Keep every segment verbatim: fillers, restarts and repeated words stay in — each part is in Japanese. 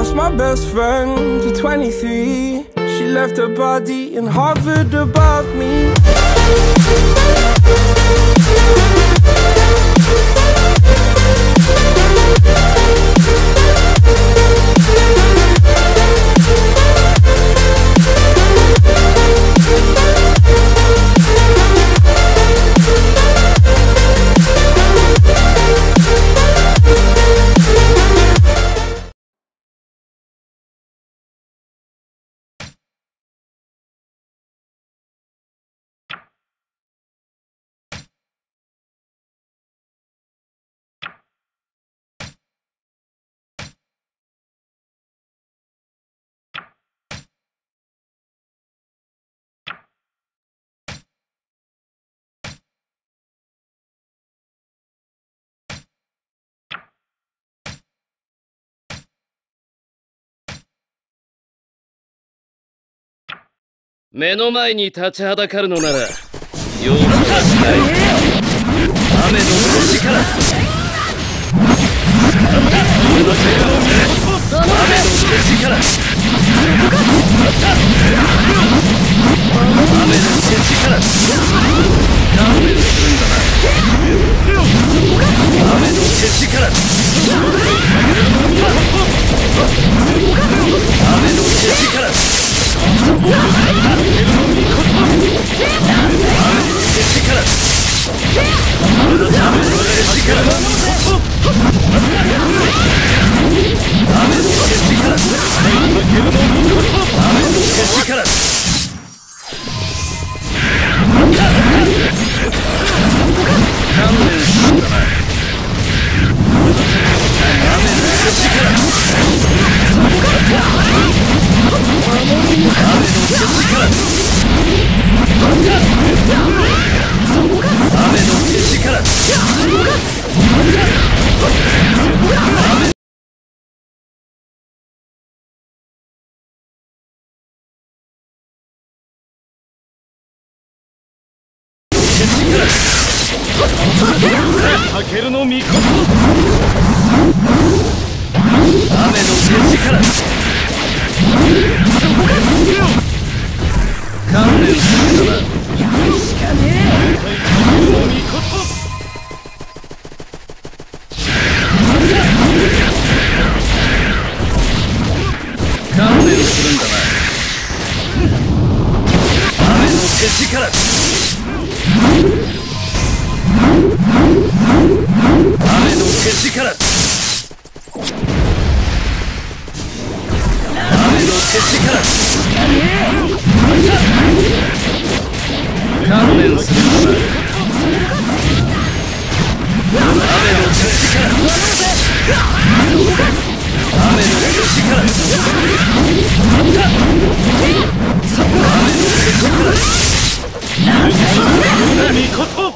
lost my best friend to twenty-three. She left her body in Harvard above me. "目の前に立ちはだかるのなら容赦はしない。雨の星から雨の星から雨の星から勘弁するんだな。雨の星から雨の星から雨の星からタケルの御事雨の手力観念するんだな。やるしかねえ。タケルの御事観念するんだな。雨の手力雨の手力雨の手力観念するんだな。雨の手力雨の手力雨の手力みこと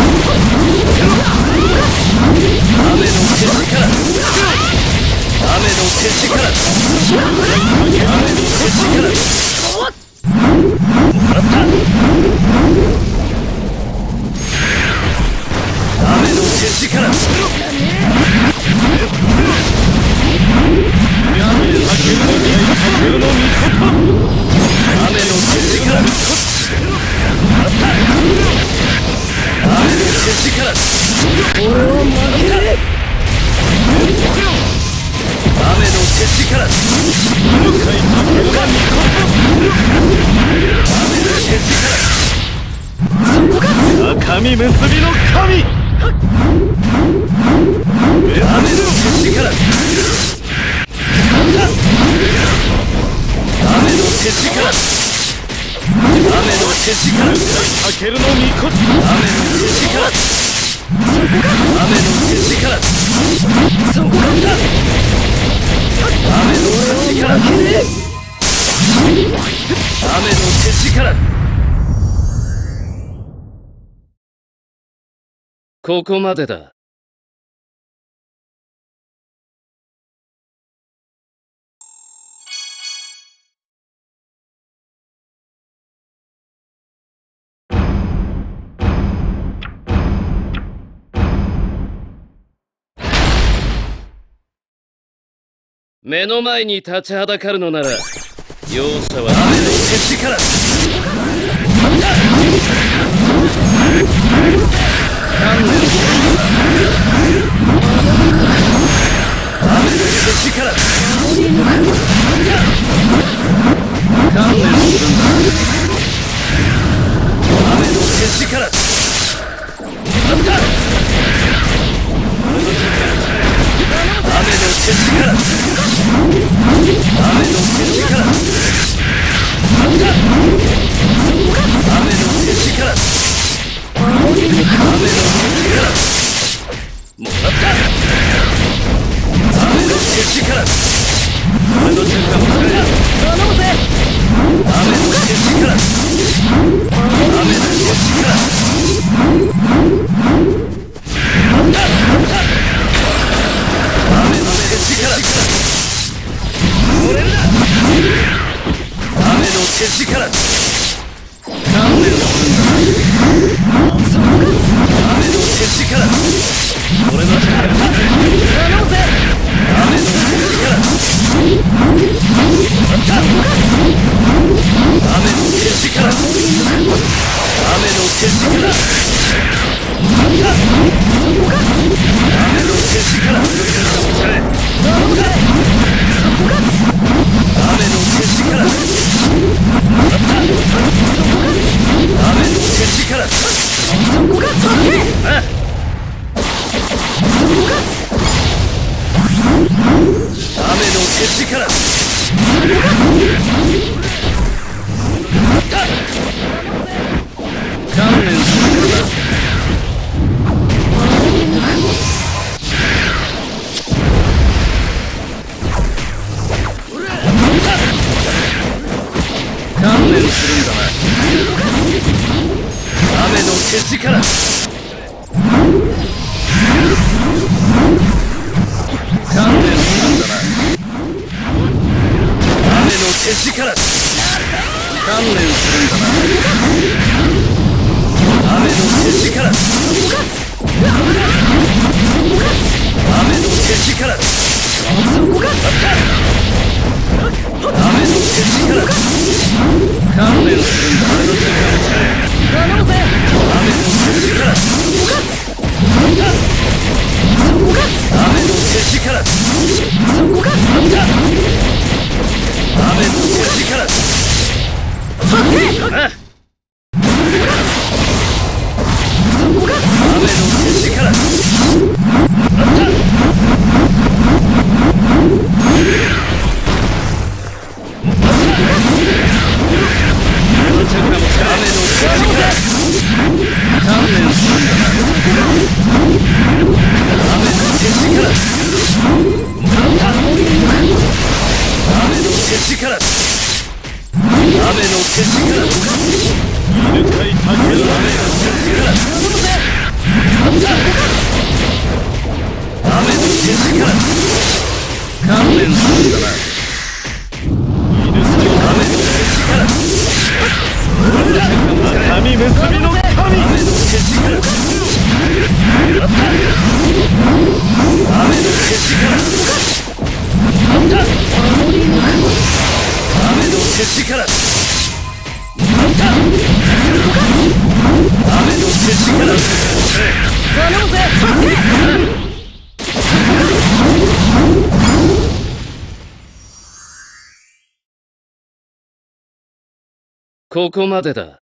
雨の手力雨の手力雨の手力もらった雨の手力雨の手力俺は負けねえ。雨の手力雨の手力赤身結びの神雨の手力雨の手力雨の手力タケルの御事雨の手力雨の手力そこなんだ雨の手力雨の手力ここまでだ。 目の前に立ちはだかるのなら容赦は雨の手力。観念するんだな。雨の手力。観念するんだな。雨の手力。雨の手力。雨の手力。雨の手力。もらった。雨の手力。俺の瞬間も使える。頼むぜ。雨の手力。雨の手力。もらった。雨の手力。これだ。雨の手力。観念するんだな。雨の手力。俺の力。頼むぜ。雨の手力。雨の手力。雨の手力。雨の手力。頼むぜ。雨の手力。雨の手力。そこがそれ。あ。雨の手力。観念するからな。観念するんだな。雨の手力。観念するんだな。雨の手力。観念するんだな。雨の手力。雨の手力。雨の手力。観念するんだ。頼むぜ。雨の手力。雨の手力。雨の手力。ああ。雨の手力。ここまでだ。